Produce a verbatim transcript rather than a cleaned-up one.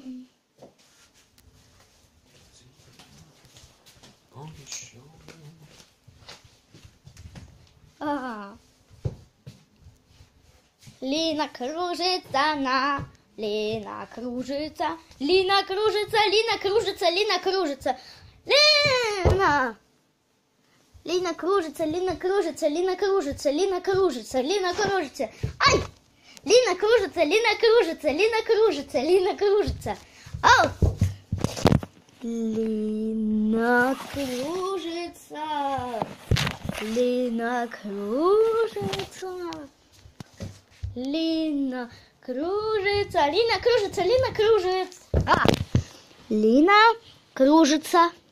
А. Лина кружится на, Лина кружится, Лина кружится, Лина кружится, Лина кружится, Лина. Лина кружится, Лина кружится, Лина кружится, Лина кружится, Лина кружится. Ай! Лина кружится, Лина кружится, Лина кружится, Лина кружится. Ау! Лина кружится, Лина кружится, Лина кружится, Лина кружится, Лина кружится. А! Лина кружится.